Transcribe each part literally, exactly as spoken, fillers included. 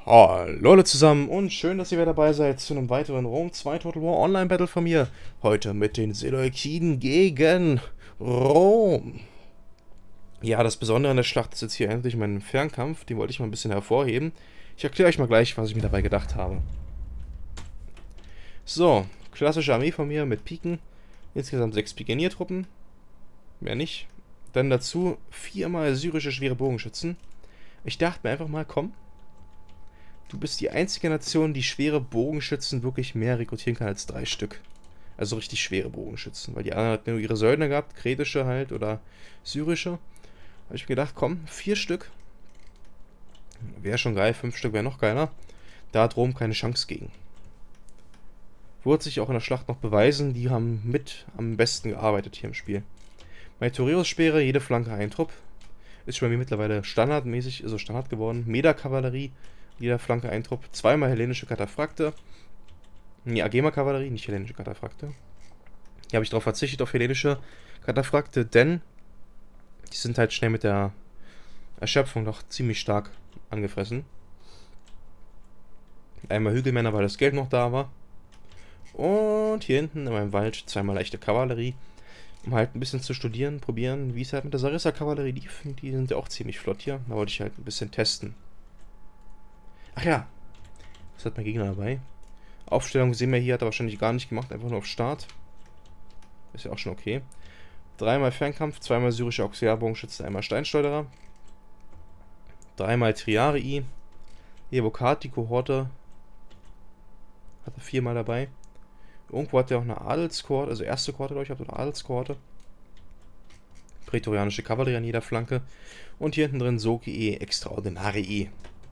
Hallo alle zusammen und schön, dass ihr wieder dabei seid zu einem weiteren Rom zwei Total War Online Battle von mir. Heute mit den Seleukiden gegen Rom. Ja, das Besondere an der Schlacht ist jetzt hier endlich mein Fernkampf. Den wollte ich mal ein bisschen hervorheben. Ich erkläre euch mal gleich, was ich mir dabei gedacht habe. So, klassische Armee von mir mit Piken. Insgesamt sechs Pikeniertruppen. Mehr nicht. Dann dazu viermal syrische schwere Bogenschützen. Ich dachte mir einfach mal, komm. Du bist die einzige Nation, die schwere Bogenschützen wirklich mehr rekrutieren kann als drei Stück. Also richtig schwere Bogenschützen. Weil die anderen hatten nur ihre Söldner gehabt, kretische halt oder syrische. Habe ich mir gedacht, komm, vier Stück. Wäre schon geil, fünf Stück wäre noch geiler. Da hat Rom keine Chance gegen. Wurde sich auch in der Schlacht noch beweisen, die haben mit am besten gearbeitet hier im Spiel. Meine Toreros-Speere, jede Flanke ein Trupp. Ist schon bei mir mittlerweile standardmäßig, also Standard geworden. Meda-Kavallerie. Jeder Flanke ein Trupp. Zweimal hellenische Kataphrakte. Nee, Agema-Kavallerie, nicht hellenische Kataphrakte. Hier habe ich darauf verzichtet, auf hellenische Kataphrakte, denn die sind halt schnell mit der Erschöpfung doch ziemlich stark angefressen. Einmal Hügelmänner, weil das Geld noch da war. Und hier hinten in meinem Wald zweimal leichte Kavallerie. Um halt ein bisschen zu studieren, probieren, wie es halt mit der Sarissa-Kavallerie lief. Die sind ja auch ziemlich flott hier. Da wollte ich halt ein bisschen testen. Ach ja, was hat mein Gegner dabei? Aufstellung sehen wir hier, hat er wahrscheinlich gar nicht gemacht, einfach nur auf Start. Ist ja auch schon okay. Dreimal Fernkampf, zweimal syrische Auxiliarbogenschützen, einmal Steinschleuderer. Dreimal Triarii. Evocati-Kohorte. Hat er viermal dabei. Irgendwo hat er auch eine Adelskohorte, also erste Kohorte, glaube ich, oder Adelskohorte. Prätorianische Kavallerie an jeder Flanke. Und hier hinten drin Sokii Extraordinarii.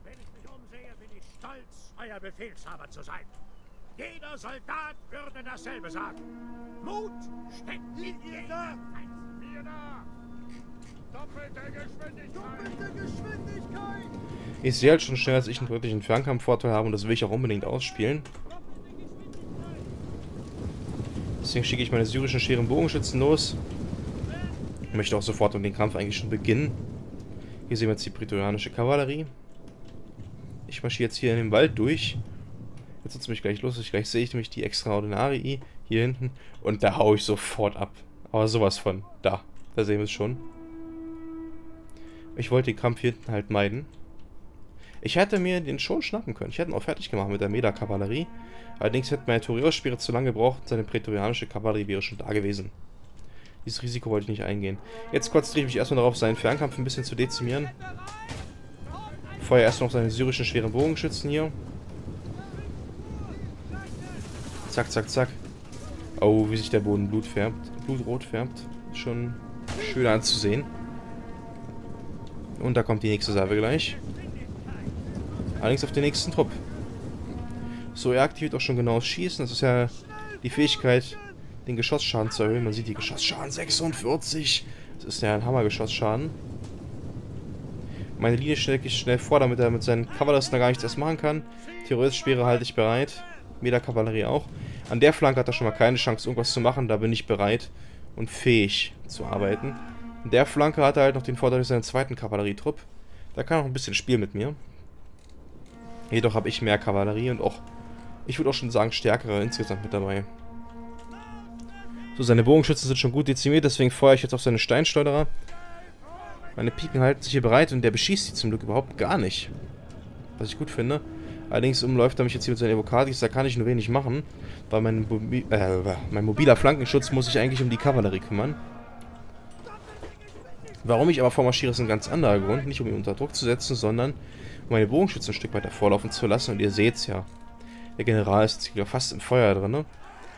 Euer Befehlshaber zu sein. Jeder Soldat würde dasselbe sagen. Mut, steckt in jeder. Wir da. Doppelte Geschwindigkeit. Doppelte Geschwindigkeit. Ich sehe halt schon schnell, dass ich einen wirklichen Fernkampfvorteil habe und das will ich auch unbedingt ausspielen. Deswegen schicke ich meine syrischen schweren Bogenschützen los. Ich möchte auch sofort um den Kampf eigentlich schon beginnen. Hier sehen wir jetzt die prätorianische Kavallerie. Ich marschiere jetzt hier in den Wald durch. Jetzt wird es mich gleich lustig. Gleich sehe ich nämlich die Extraordinarii hier hinten. Und da haue ich sofort ab. Aber sowas von. Da. Da sehen wir es schon. Ich wollte den Kampf hier hinten halt meiden. Ich hätte mir den schon schnappen können. Ich hätte ihn auch fertig gemacht mit der Meda-Kavallerie. Allerdings hätte meine Toreros-Speere zu lange gebraucht. Seine prätorianische Kavallerie wäre schon da gewesen. Dieses Risiko wollte ich nicht eingehen. Jetzt konzentriere ich mich erstmal darauf, seinen Fernkampf ein bisschen zu dezimieren. Vorher erst noch seine syrischen schweren Bogenschützen hier. Zack, zack, zack. Oh, wie sich der Boden Blut färbt. Blutrot färbt. Schon schön anzusehen. Und da kommt die nächste Salve gleich. Allerdings auf den nächsten Trupp. So, er aktiviert auch schon genaues Schießen. Das ist ja die Fähigkeit, den Geschossschaden zu erhöhen. Man sieht die Geschossschaden sechsundvierzig. Das ist ja ein Hammer-Geschossschaden. Meine Linie stelle ich schnell vor, damit er mit seinen Kavalleristen gar nichts erst machen kann. Terrorist-Speere halte ich bereit. Meda-Kavallerie auch. An der Flanke hat er schon mal keine Chance, irgendwas zu machen. Da bin ich bereit und fähig zu arbeiten. An der Flanke hat er halt noch den Vorteil durch seinen zweiten Kavallerietrupp. Da kann er noch ein bisschen spielen mit mir. Jedoch habe ich mehr Kavallerie und auch, ich würde auch schon sagen, stärkere insgesamt mit dabei. So, seine Bogenschützen sind schon gut dezimiert, deswegen feuere ich jetzt auf seine Steinschleuderer. Meine Piken halten sich hier bereit und der beschießt sie zum Glück überhaupt gar nicht. Was ich gut finde. Allerdings umläuft er mich jetzt hier mit seinen Evocatis, da kann ich nur wenig machen. Weil mein, Mobi äh, mein mobiler Flankenschutz muss sich eigentlich um die Kavallerie kümmern. Warum ich aber vormarschiere, ist ein ganz anderer Grund. Nicht um ihn unter Druck zu setzen, sondern um meine Bogenschützen ein Stück weiter vorlaufen zu lassen. Und ihr seht es ja. Der General ist hier fast im Feuer drin. Und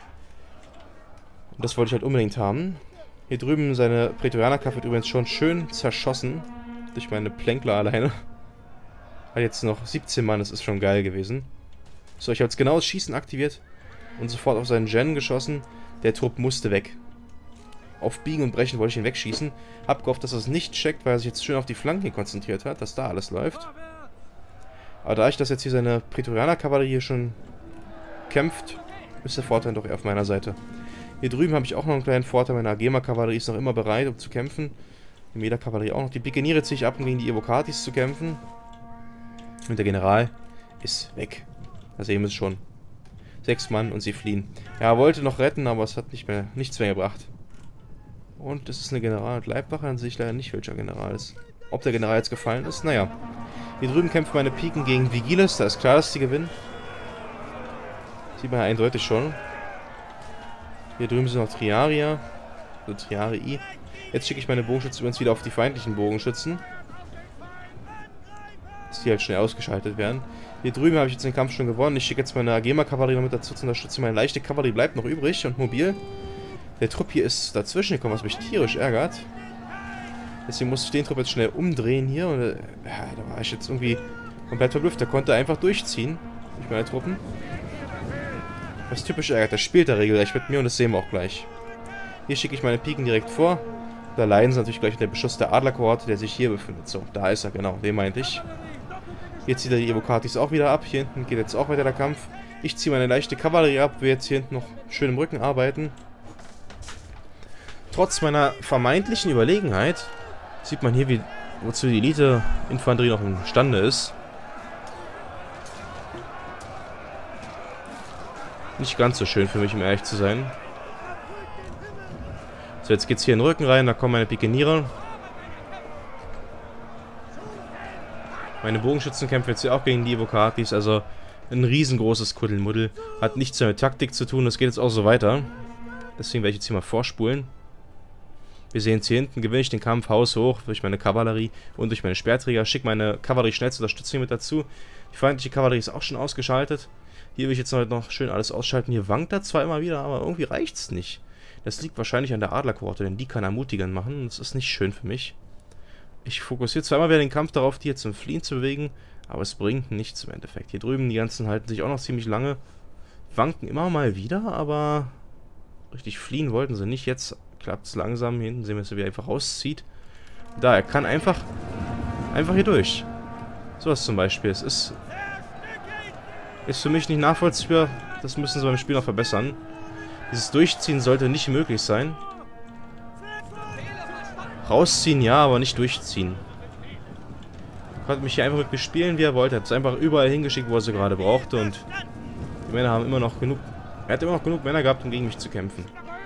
das wollte ich halt unbedingt haben. Hier drüben seine Prätorianer-Kaff wird übrigens schon schön zerschossen. Durch meine Plänkler alleine. Hat jetzt noch siebzehn Mann, das ist schon geil gewesen. So, ich habe jetzt genau das Schießen aktiviert. Und sofort auf seinen Gen geschossen. Der Trupp musste weg. Auf Biegen und Brechen wollte ich ihn wegschießen. Hab gehofft, dass er es nicht checkt, weil er sich jetzt schön auf die Flanken konzentriert hat. Dass da alles läuft. Aber da ich das jetzt hier seine Prätorianer-Kavallerie hier schon kämpft, ist der Vorteil doch eher auf meiner Seite. Hier drüben habe ich auch noch einen kleinen Vorteil. Meine Agema-Kavallerie ist noch immer bereit, um zu kämpfen. Die Meda-Kavallerie auch noch. Die Pikeniere ziehe ich ab, um gegen die Evocatis zu kämpfen. Und der General ist weg. Da sehen wir es schon. Sechs Mann und sie fliehen. Ja, er wollte noch retten, aber es hat nicht mehr, nichts mehr gebracht. Und das ist eine General- und Leibwache, dann sehe ich leider nicht, welcher General ist. Ob der General jetzt gefallen ist? Naja. Hier drüben kämpfen meine Piken gegen Vigiles, da ist klar, dass die gewinnen. Sieht man ja eindeutig schon. Hier drüben sind noch Triaria. Also Triarii. Jetzt schicke ich meine Bogenschützen übrigens wieder auf die feindlichen Bogenschützen. Dass die halt schnell ausgeschaltet werden. Hier drüben habe ich jetzt den Kampf schon gewonnen. Ich schicke jetzt meine Agema-Kavallerie noch mit dazu zu unterstützen. Meine leichte Kavallerie bleibt noch übrig und mobil. Der Trupp hier ist dazwischen gekommen, was mich tierisch ärgert. Deswegen muss ich den Trupp jetzt schnell umdrehen hier. Und, äh, ja, da war ich jetzt irgendwie komplett verblüfft. Der konnte einfach durchziehen. Durch meine Truppen. Was typisch ärgert. Der spielt da regelrecht mit mir und das sehen wir auch gleich. Hier schicke ich meine Piken direkt vor. Da leiden sie natürlich gleich unter dem Beschuss der Adlerkohorte, der sich hier befindet. So, da ist er, genau. Den meinte ich. Hier zieht er die Evocatis auch wieder ab. Hier hinten geht jetzt auch weiter der Kampf. Ich ziehe meine leichte Kavallerie ab. Wir jetzt hier hinten noch schön im Rücken arbeiten. Trotz meiner vermeintlichen Überlegenheit sieht man hier, wie, wozu die Elite-Infanterie noch imstande ist. Nicht ganz so schön für mich, um ehrlich zu sein. So, jetzt geht's hier in den Rücken rein, da kommen meine Pikenierer. Meine Bogenschützen kämpfen jetzt hier auch gegen die Evocatis, also ein riesengroßes Kuddelmuddel. Hat nichts mehr mit Taktik zu tun, das geht jetzt auch so weiter. Deswegen werde ich jetzt hier mal vorspulen. Wir sehen es hier hinten, gewinne ich den Kampf haushoch durch meine Kavallerie und durch meine Speerträger. Schicke meine Kavallerie schnell zur Unterstützung mit dazu. Die feindliche Kavallerie ist auch schon ausgeschaltet. Hier will ich jetzt noch schön alles ausschalten. Hier wankt er zwar immer wieder, aber irgendwie reicht es nicht. Das liegt wahrscheinlich an der Adlerkohorte, denn die kann ermutigend machen. Das ist nicht schön für mich. Ich fokussiere zwar immer wieder den Kampf darauf, die jetzt zum Fliehen zu bewegen, aber es bringt nichts im Endeffekt. Hier drüben, die ganzen halten sich auch noch ziemlich lange. Wanken immer mal wieder, aber richtig fliehen wollten sie nicht. Jetzt klappt es langsam. Hier hinten sehen wir, dass er wieder einfach rauszieht. Da, er kann einfach einfach hier durch. So was zum Beispiel. Es ist ist für mich nicht nachvollziehbar. Das müssen sie beim Spiel noch verbessern. Dieses Durchziehen sollte nicht möglich sein. Rausziehen ja, aber nicht durchziehen. Er konnte mich hier einfach mit bespielen, wie er wollte. Er hat es einfach überall hingeschickt, wo er sie gerade brauchte. Und die Männer haben immer noch genug... Er hat immer noch genug Männer gehabt, um gegen mich zu kämpfen.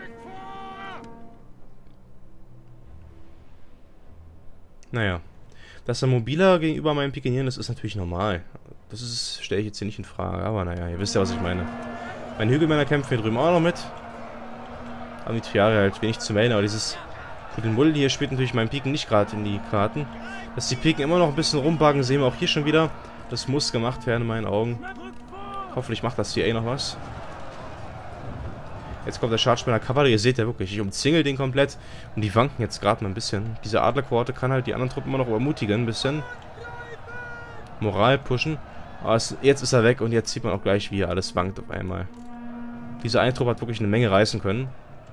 Naja. Dass er mobiler gegenüber meinen Pikenieren ist, ist natürlich normal. Das ist, stelle ich jetzt hier nicht in Frage. Aber naja, ihr wisst ja, was ich meine. Meine Hügelmänner kämpfen hier drüben auch noch mit. Haben die Triare halt wenig zu melden, aber dieses Kuddelmuddel hier spielt natürlich meinen Piken nicht gerade in die Karten. Dass die Piken immer noch ein bisschen rumbuggen, sehen wir auch hier schon wieder. Das muss gemacht werden in meinen Augen. Hoffentlich macht das hier eh noch was. Jetzt kommt der Charge meiner Kavallerie. Ihr seht ja wirklich, ich umzingel den komplett. Und die wanken jetzt gerade mal ein bisschen. Diese Adlerkohorte kann halt die anderen Truppen immer noch ermutigen, ein bisschen. Moral pushen. Aber es, jetzt ist er weg und jetzt sieht man auch gleich, wie er alles wankt auf einmal. Diese eine Truppe hat wirklich eine Menge reißen können.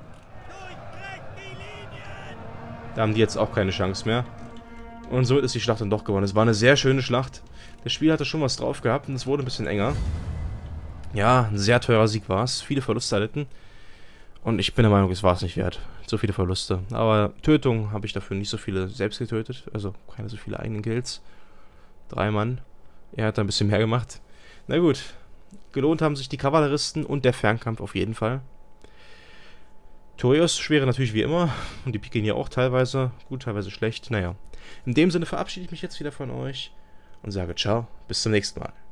Da haben die jetzt auch keine Chance mehr. Und somit ist die Schlacht dann doch gewonnen. Es war eine sehr schöne Schlacht. Das Spiel hatte schon was drauf gehabt und es wurde ein bisschen enger. Ja, ein sehr teurer Sieg war es. Viele Verluste erlitten. Und ich bin der Meinung, es war es nicht wert. So viele Verluste. Aber Tötungen habe ich dafür nicht so viele selbst getötet. Also keine so viele eigenen Kills. Drei Mann. Er hat da ein bisschen mehr gemacht. Na gut. Gelohnt haben sich die Kavalleristen und der Fernkampf auf jeden Fall. Torios schwere natürlich wie immer. Und die Pikenier auch teilweise. Gut, teilweise schlecht. Naja. In dem Sinne verabschiede ich mich jetzt wieder von euch. Und sage ciao. Bis zum nächsten Mal.